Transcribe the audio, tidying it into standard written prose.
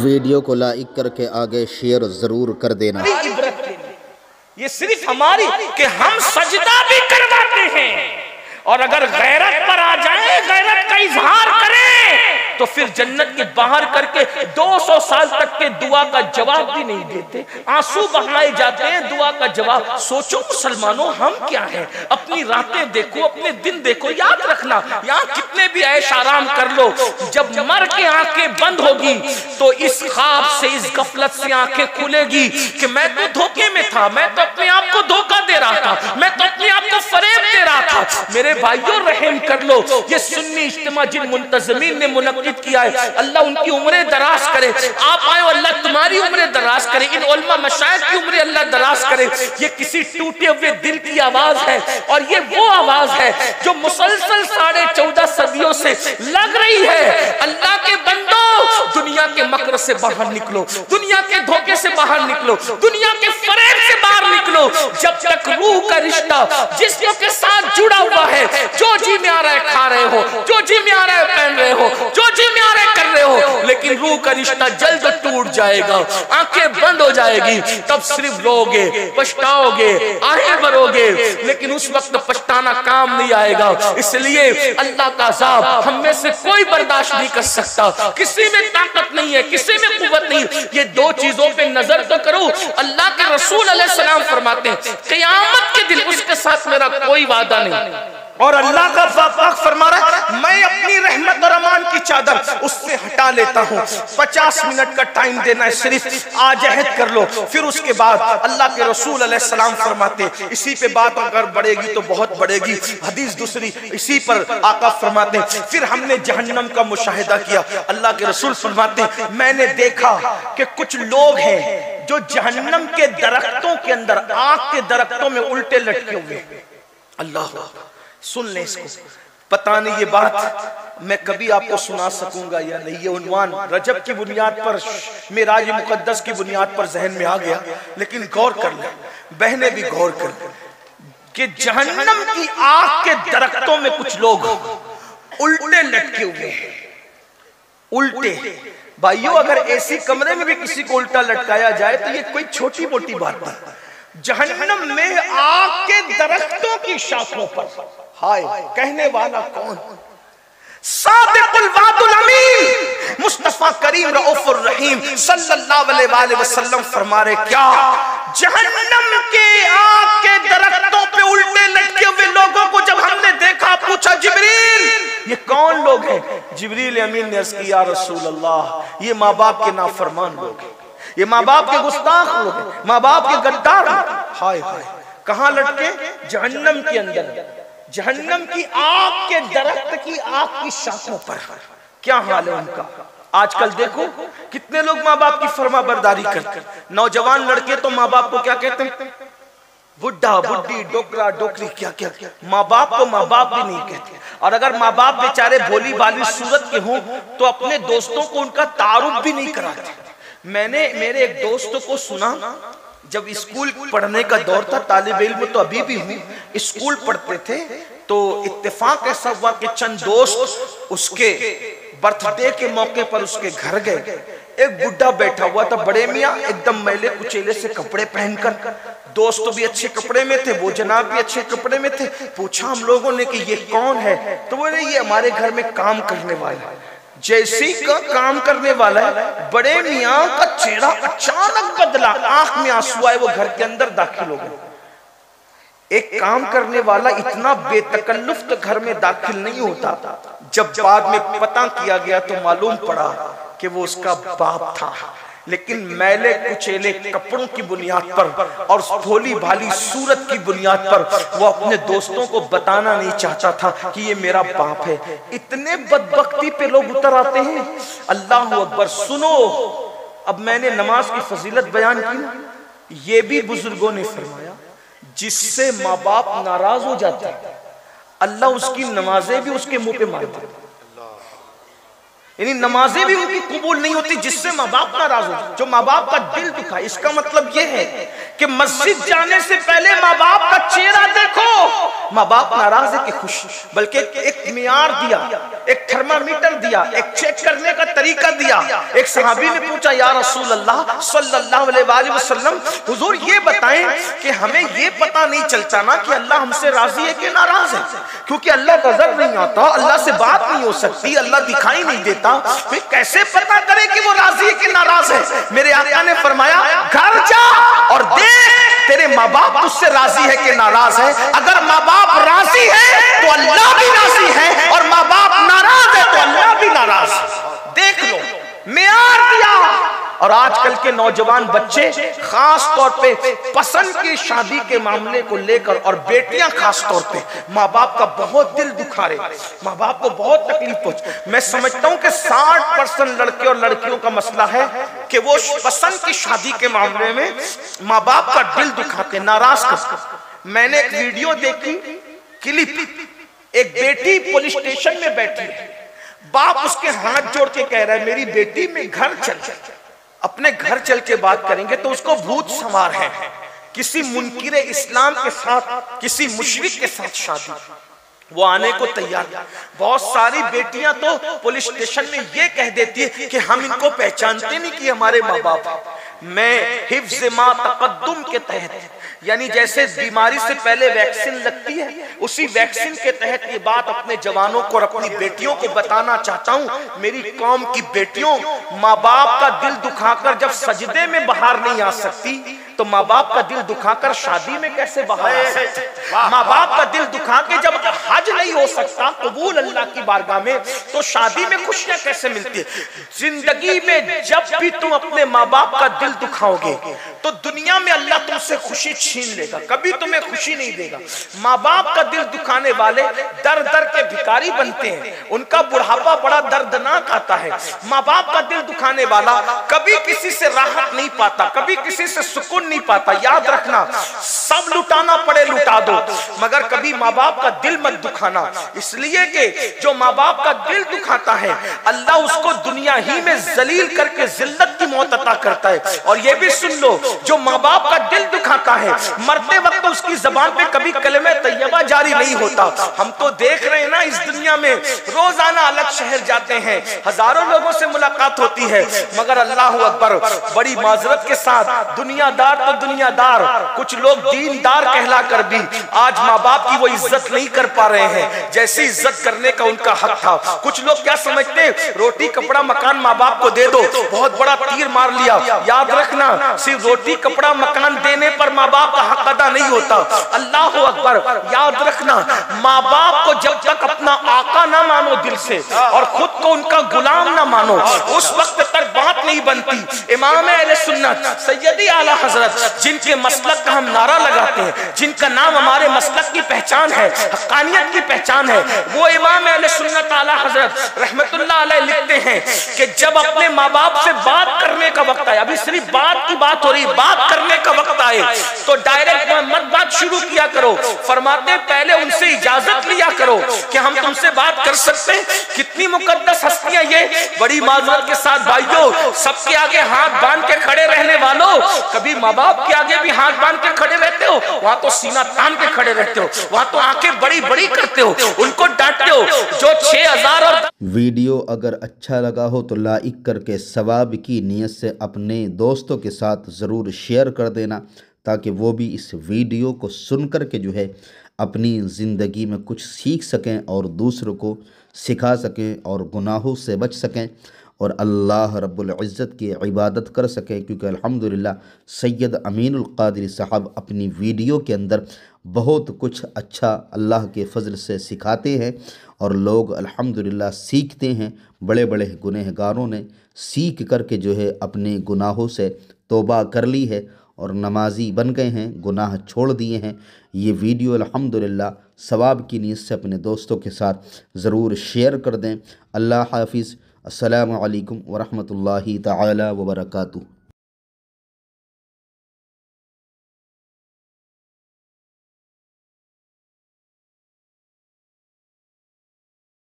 Video को like करके आगे शेयर जरूर कर देना। ये सिर्फ हमारी कि हम सजदा भी करवाते हैं, और अगर गैरत पर आ जाए, गैरत का इजहार करें, तो फिर जन्नत के बाहर करके 200 साल तक के दुआ का जवाब भी नहीं देते, आंसू बहाए जाते हैं दुआ का जवाब। सोचो मुसलमानों, हम क्या हैं? अपनी रातें देखो, अपने दिन देखो। याद रखना, यहाँ कितने भी ऐश आराम कर लो, जब मर के आंखें बंद होगी तो इस ख्वाब से, इस गफलत से आंखें खुलेगी कि मैं तो धोखे में था, मैं तो अपने आप को धोखा दे रहा था, मैं तो अपने आप को फरेब दे रहा था। मेरे भाइयों रहम कर लो, ये सुन्नी इज्तिमा जिन मुंतज़मीन ने मुनक्किद किया है, अल्लाह उनकी उम्रें दराज करे। आप आए, अल्लाह तुम्हारी उम्रें दराज करे, इन उलमा मशाइख की उम्रें अल्लाह दराज करे। ये किसी टूटे हुए दिल की आवाज है, और ये वो आवाज है जो मुसलसल 14.5 सदियों से लग रही है। अल्लाह के बंदो, दुनिया के मकर से बाहर निकलो, दुनिया के धोखे से बाहर निकलो, दुनिया के फरेब से बाहर निकलो। जब तक रूह का रिश्ता जिस्म के साथ जुड़ा हुआ है, जो जी में आ रहा है खा रहे हो, जो जी में आ रहा है पहन रहे हो, जो जी में आ रहा है कर रहे हो, लेकिन रूह का रिश्ता जल्द टूट जाएगा, आंखें बंद हो जाएगी, तब सिर्फ रोगे, पछताओगे, आहें भरोगे, लेकिन उस वक्त पछताना काम नहीं आएगा। इसलिए अल्लाह का अज़ाब हम में से कोई बर्दाश्त नहीं कर सकता। किसी में ताकत नहीं है, किसी में कुव्वत नहीं। ये दो चीजों पे नजर तो करो। अल्लाह के रसूल अलैहिस्सलाम फरमाते हैं, क़यामत के दिन उसके साथ मेरा कोई वादा नहीं। और अल्लाह का पाक फरमा रहा है, मैं अपनी रहमत और अमान की चादर उससे हटा लेता हूँ। 50 मिनट का टाइम देना है, सिर्फ आजहद कर लो। फिर उसके बाद अल्लाह के रसूल अलैहिस्सलाम फरमाते, इसी पे बात अगर बढ़ेगी तो बहुत बढ़ेगी। हदीस दूसरी इसी पर आका फरमाते, फिर हमने जहन्नम का मुशाहिदा किया। अल्लाह के रसूल फरमाते, मैंने देखा कि कुछ लोग हैं जो जहन्नम के दरख्तों के अंदर, आग के दरख्तों में उल्टे लटके हुए। अल्लाह, सुन ले इसको। पता नहीं ये बात मैं कभी आपको सुना सकूंगा या नहीं। ये उन्वान रजब की बुनियाद पर, मेराज मुकद्दस की बुनियाद पर जहन में आ गया, लेकिन गौर कर ले, बहने भी गौर कर कि जहन्नम की आग के दरख्तों में कुछ लोग उल्टे लटके हुए हैं। उल्टे भाइयों, अगर ऐसी कमरे में भी किसी को उल्टा लटकाया जाए तो ये कोई छोटी मोटी बात नहीं। जहन्नम में आग के दरख्तों की शाखों पर, हाय, कहने वाला कौन? सादिकुल वादुल अमीन मुस्तफा करीम रऊफुर रहीम सल्लल्लाहु अलैहि वसल्लम फरमा रहे, क्या जहन्नम के आग के दरख्तों पे उल्टे लटके हुए लोगों को जब हमने देखा, पूछा जिब्रील ये कौन लोग हैं? जिब्रील अमीन ने अर्ज़ किया, या रसूल अल्लाह, ये माँ बाप के नाफरमान लोग हैं, ये माँ बाप के गुस्ताख लोग हैं, माँ बाप के गद्दार। हाय हाय, कहाँ लटके? जहन्नम के अंदर, जहन्नम की आग के दरख्त की आग की शाखों पर। क्या हाल है उनका? आजकल देखो कितने लोग माँ बाप की फर्मा बरदारी करते। नौजवान लड़के तो माँ बाप को क्या कहते हैं? बुढ़ा, बुढ़ी, डोकरा, डोकरी, क्या क्या क्या। माँ बाप को माँ बाप भी नहीं कहते। और अगर माँ बाप बेचारे भोली भाली सूरत के हों तो अपने दोस्तों को उनका तारुफ भी नहीं कराते। मैंने मेरे एक दोस्त को सुना, जब स्कूल पढ़ने का दौर था, तालिब इल्म तो अभी भी हूँ, स्कूल पढ़ते थे, तो इत्तेफाक ऐसा हुआ कि चंद दोस्त उसके बर्थडे के मौके पर उसके घर गए। एक बुढ़ा बैठा हुआ था, बड़े मियाँ, एकदम मैले कुचेले से कपड़े पहनकर। दोस्त भी अच्छे कपड़े में थे, वो जनाब भी अच्छे कपड़े में थे। पूछा हम लोगों ने कि ये कौन है? तो बोले ये हमारे घर में काम करने वाला है। जैसी का काम करने वाला है, बड़े मियाँ का चेहरा अचानक बदला, आंख में आंसू आए, वो घर के अंदर दाखिल हो गए। एक काम करने वाला इतना बेतकल्लुफ तो घर में दाखिल नहीं होता। जब बाद में पता किया गया तो मालूम पड़ा कि वो उसका बाप था। लेकिन मैले कुचेले कपड़ों की बुनियाद पर और भोली भाली सूरत की बुनियाद पर वो अपने दोस्तों को बताना नहीं चाहता था कि ये मेरा बाप है। इतने बदबख्ती पे लोग उतर आते हैं। अल्लाह अकबर। सुनो, अब मैंने नमाज की फजीलत बयान की ना, ये भी बुजुर्गों ने फरमाया, जिससे माँ बाप नाराज हो जाते हैं, अल्लाह उसकी नमाजें भी उसके मुंह पे मारता है। यानी नमाजें भी उनकी कबूल नहीं होती जिससे माँ बाप नाराज हो, जो माँ बाप का दिल दुखा। इसका मतलब यह है कि मस्जिद जाने से पहले माँ बाप का चेहरा देखो। माँ बाप नाराज है कि खुश, बल्कि एक मियार दिया, एक थर्मामीटर दिया, एक चेक करने का तरीका दिया। एक सहाबी ने पूछा, या रसूल अल्लाह सल्लल्लाहु अलैहि वसल्लम, हुजूर ये बताएं कि हमें ये पता नहीं चलता ना कि अल्लाह हमसे राजी है कि नाराज है, क्योंकि अल्लाह नजर नहीं आता, अल्लाह से बात नहीं हो सकती, अल्लाह दिखाई नहीं देता, फिर कैसे पता करे कि वो राजी है कि नाराज है? मेरे आका ने फरमाया, घर जा और देख तेरे माँ बाप तुझसे राजी है कि नाराज है। अगर माँ बाप राजी है तो अल्लाह भी राजी है, और माँ बाप नाराज है तो अल्लाह भी नाराज। देख लो, मेयार दिया। और आजकल के नौजवान बच्चे खास तौर पे पसंद की शादी के मामले को लेकर, और बेटियां खास तौर पे माँ बाप का बहुत दिल दुखा रहे, माँ बाप को बहुत तकलीफ पहुंच। मैं समझता हूं कि 60% लड़के और लड़कियों का मसला है कि वो पसंद की शादी के मामले में माँ बाप का दिल दुखाते, नाराज करते। मैंने एक वीडियो देखी, क्लिप, एक बेटी पुलिस स्टेशन में बैठी है, बाप उसके हाथ जोड़ के कह रहा है, मेरी बेटी में घर चल, अपने घर चल के बात करेंगे तो उसको भूत सवार है, किसी मुनकिर इस्लाम के साथ, किसी मुशरिक के साथ शादी, वो आने को तैयार। बहुत सारी बेटियां तो पुलिस स्टेशन में ये कह देती है कि हम इनको पहचानते नहीं कि हमारे माँ बाप। मैं हिफ्ज़ मा तक़द्दुम के तहत, यानी जैसे बीमारी से पहले वैक्सीन लगती है, उसी वैक्सीन के तहत ये बात अपने जवानों को और अपनी बेटियों को बताना चाहता हूँ। मेरी कौम की बेटियों, माँ बाप का दिल दुखाकर जब सजदे में बाहर नहीं आ सकती, तो माँ बाप का दिल दुखाकर शादी में कैसे बाहर आ सकते? माँ बाप का दिल दुखा के जब हज नहीं हो सकता कबूल अल्लाह की बारगाह में, तो शादी में खुशियां कैसे मिलती है? जिंदगी में जब भी तुम अपने माँ बाप का दिल दुखाओगे तो दुनिया में अल्लाह तुमसे खुशी छीन लेगा, कभी तुम्हें खुशी नहीं देगा। माँ बाप का दिल दुखाने वाले दर दर के भिखारी बनते हैं, उनका बुढ़ापा बड़ा दर्दनाक आता है। माँ बाप का दिल दुखाने वाला कभी किसी से राहत नहीं पाता, कभी किसी से सुकून नहीं पाता। याद रखना, सब लुटाना पड़े लुटा दो, मगर कभी माँ बाप का दिल मत दुखाना, इसलिए कि जो माँ बाप का दिल दुखाता है अल्लाह उसको दुनिया ही में जलील करके जिल्लत की मौत अता करता है। और ये भी सुन लो, जो माँ बाप का दिल दुखाता है मरते वक्त उसकी जबान पे कभी कलमे तैयबा जारी नहीं होता। हम तो देख रहे हैं ना, इस दुनिया में रोजाना अलग शहर जाते हैं, हजारों लोगों से मुलाकात होती है, मगर अल्लाह अकबर, बड़ी माजरत के साथ दुनियादार तो दुनियादार, कुछ लोग दीनदार कहला कर भी आज माँ बाप की वो इज्जत नहीं कर पा रहे हैं जैसी इज्जत करने का उनका हक था। कुछ लोग क्या समझते हैं, रोटी कपड़ा मकान माँ बाप को दे दो, बहुत बड़ा तीर मार लिया। याद रखना, सिर्फ रोटी कपड़ा मकान देने पर माँ बाप का हक अदा नहीं होता। अल्लाह अकबर, याद रखना, माँ बाप को जब तक अपना आका ना मानो दिल से और खुद को उनका गुलाम ना मानो, उस वक्त तक बात नहीं बनती। इमाम अहले सुन्नत सैयदी आला हजरत, जिनके मसलक का हम नारा लगाते हैं, जिनका नाम हमारे मसलक की पहचान है, हक्कानियत की पहचान है, वो इमाम अहले सुन्नत आला हजरत रहमतुल्लाह अलैह लिखते हैं कि जब अपने माँ बाप से बात करने का वक्त आए, अभी सिर्फ बात की बात हो रही, बात करने का वक्त आए तो डायरेक्ट मत बात शुरू किया करो। फरमाते पहले उनसे इजाजत लिया करो कि हम तुमसे बात कर सकते हैं। कितनी मुकद्दस हस्तियां ये, बड़ी माजरत के साथ भाइयों, सबके आगे हाथ बांध के खड़े रहने वालों, कभी माँ बाप के आगे भी हाथ बांध के खड़े रहते हो? वहां तो सीना तान के खड़े रहते हो, वहां तो आंखें बड़ी बड़ी करते हो, उनको डांटते हो। जो 6000 और वीडियो अगर अच्छा लगा हो तो लाइक करके सवाब की नीयत से अपने दोस्तों के साथ ज़रूर शेयर कर देना, ताकि वो भी इस वीडियो को सुन कर के जो है अपनी ज़िंदगी में कुछ सीख सकें और दूसरों को सिखा सकें और गुनाहों से बच सकें और अल्लाह रब्बुल इज़्ज़त की इबादत कर सकें। क्योंकि अल्हम्दुलिल्लाह सैयद अमीनुल क़ादरी साहब अपनी वीडियो के अंदर बहुत कुछ अच्छा अल्लाह के फ़ज़ल से सिखाते हैं और लोग अल्हम्दुलिल्लाह सीखते हैं। बड़े बड़े गुनहगारों ने सीख करके जो है अपने गुनाहों से तौबा कर ली है और नमाजी बन गए हैं, गुनाह छोड़ दिए हैं। ये वीडियो अल्हम्दुलिल्लाह सवाब की नीयत से अपने दोस्तों के साथ ज़रूर शेयर कर दें। अल्लाह हाफिज़। अस्सलामु अलैकुम व रहमतुल्लाहि तआला व बरकातुहू।